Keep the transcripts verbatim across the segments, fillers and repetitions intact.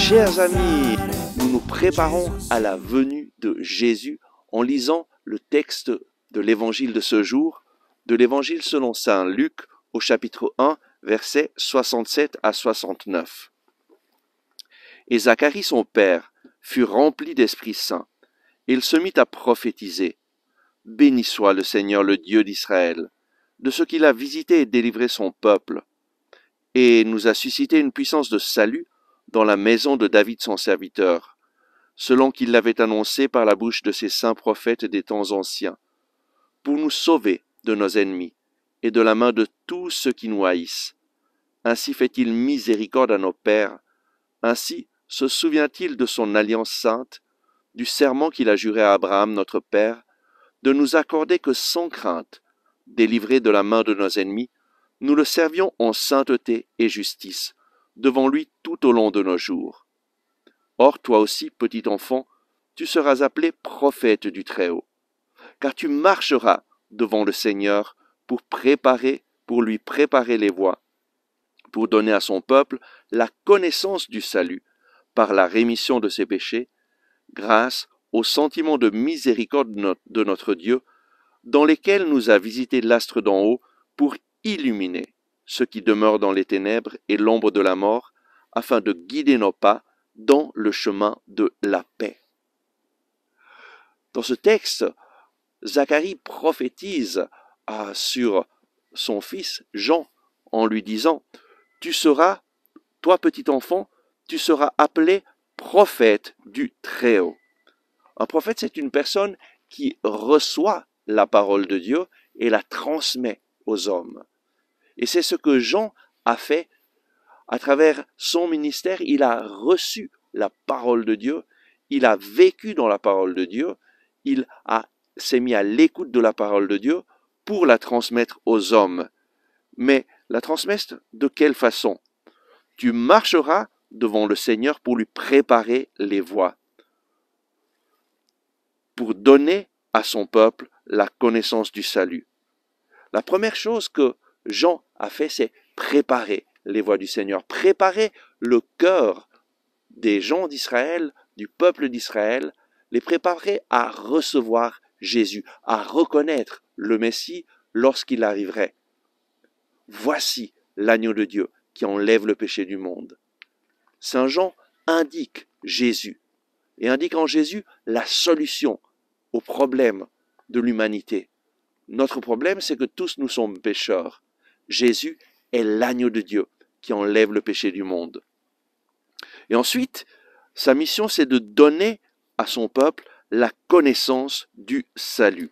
Chers amis, nous nous préparons à la venue de Jésus en lisant le texte de l'évangile de ce jour, de l'évangile selon saint Luc au chapitre un, versets soixante-sept à soixante-neuf. Et Zacharie son père fut rempli d'Esprit Saint, et il se mit à prophétiser. Béni soit le Seigneur, le Dieu d'Israël, de ce qu'il a visité et délivré son peuple, et nous a suscité une puissance de salut dans la maison de David son serviteur, selon qu'il l'avait annoncé par la bouche de ses saints prophètes des temps anciens, pour nous sauver de nos ennemis et de la main de tous ceux qui nous haïssent. Ainsi fait-il miséricorde à nos pères, ainsi se souvient-il de son alliance sainte, du serment qu'il a juré à Abraham notre père, de nous accorder que sans crainte, délivrés de la main de nos ennemis, nous le servions en sainteté et justice, devant lui tout au long de nos jours. Or, toi aussi, petit enfant, tu seras appelé prophète du Très-Haut, car tu marcheras devant le Seigneur pour préparer, pour lui préparer les voies, pour donner à son peuple la connaissance du salut par la rémission de ses péchés, grâce au sentiment de miséricorde de notre Dieu, dans lesquels nous a visité l'astre d'en haut pour illuminer ceux qui demeurent dans les ténèbres et l'ombre de la mort, afin de guider nos pas dans le chemin de la paix. Dans ce texte, Zacharie prophétise ah, sur son fils Jean en lui disant « Tu seras, toi petit enfant, tu seras appelé prophète du Très-Haut ». Un prophète, c'est une personne qui reçoit la parole de Dieu et la transmet aux hommes. Et c'est ce que Jean a fait à travers son ministère. Il a reçu la parole de Dieu, il a vécu dans la parole de Dieu, il a, s'est mis à l'écoute de la parole de Dieu pour la transmettre aux hommes. Mais la transmettre de quelle façon? Tu marcheras devant le Seigneur pour lui préparer les voies, pour donner à son peuple la connaissance du salut. La première chose que Jean a fait, c'est préparer les voies du Seigneur, préparer le cœur des gens d'Israël, du peuple d'Israël, les préparer à recevoir Jésus, à reconnaître le Messie lorsqu'il arriverait. Voici l'agneau de Dieu qui enlève le péché du monde. Saint Jean indique Jésus et indique en Jésus la solution au problème de l'humanité. Notre problème, c'est que tous nous sommes pécheurs. Jésus est l'agneau de Dieu qui enlève le péché du monde. Et ensuite, sa mission, c'est de donner à son peuple la connaissance du salut.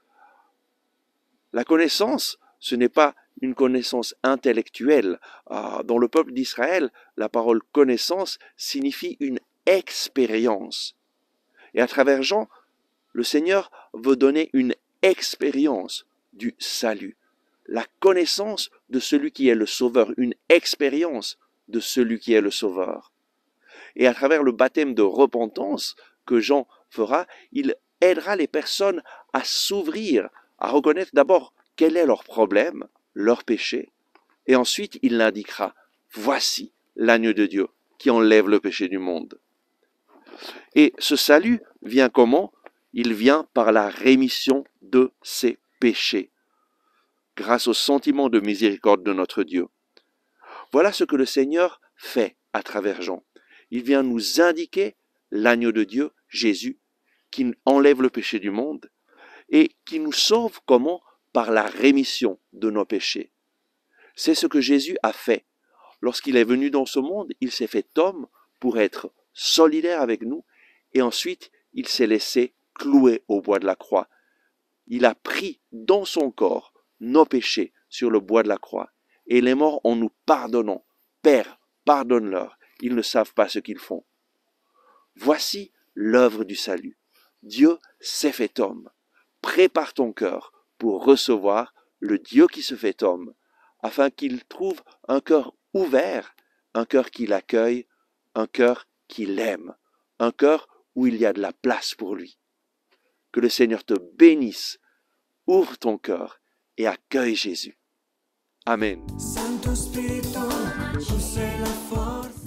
La connaissance, ce n'est pas une connaissance intellectuelle. Dans le peuple d'Israël, la parole connaissance signifie une expérience. Et à travers Jean, le Seigneur veut donner une expérience du salut, la connaissance de celui qui est le Sauveur, une expérience de celui qui est le Sauveur. Et à travers le baptême de repentance que Jean fera, il aidera les personnes à s'ouvrir, à reconnaître d'abord quel est leur problème, leur péché, et ensuite il l'indiquera. Voici l'agneau de Dieu qui enlève le péché du monde. Et ce salut vient comment? Il vient par la rémission de ses péchés, grâce au sentiment de miséricorde de notre Dieu. Voilà ce que le Seigneur fait à travers Jean. Il vient nous indiquer l'agneau de Dieu, Jésus, qui enlève le péché du monde et qui nous sauve comment? Par la rémission de nos péchés. C'est ce que Jésus a fait. Lorsqu'il est venu dans ce monde, il s'est fait homme pour être solidaire avec nous et ensuite il s'est laissé clouer au bois de la croix. Il a pris dans son corps nos péchés sur le bois de la croix et il est mort en nous pardonnant. Père, pardonne-leur, ils ne savent pas ce qu'ils font. Voici l'œuvre du salut. Dieu s'est fait homme. Prépare ton cœur pour recevoir le Dieu qui se fait homme, afin qu'il trouve un cœur ouvert, un cœur qui l'accueille, un cœur qui l'aime, un cœur où il y a de la place pour lui. Que le Seigneur te bénisse, ouvre ton cœur et accueille Jésus. Amen.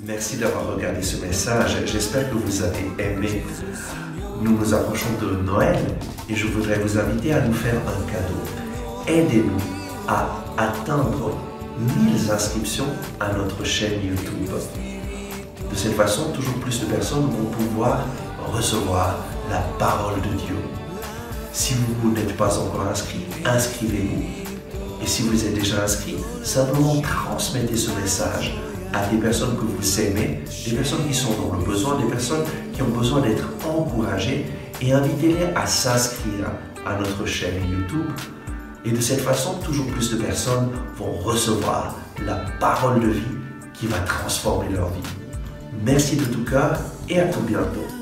Merci d'avoir regardé ce message. J'espère que vous avez aimé. Nous nous approchons de Noël et je voudrais vous inviter à nous faire un cadeau. Aidez-nous à atteindre mille inscriptions à notre chaîne YouTube. De cette façon, toujours plus de personnes vont pouvoir recevoir la parole de Dieu. Si vous n'êtes pas encore inscrit, inscrivez-vous. Et si vous êtes déjà inscrit, simplement transmettez ce message à des personnes que vous aimez, des personnes qui sont dans le besoin, des personnes qui ont besoin d'être encouragées, et invitez-les à s'inscrire à notre chaîne YouTube. Et de cette façon, toujours plus de personnes vont recevoir la parole de vie qui va transformer leur vie. Merci de tout cœur et à tout bientôt.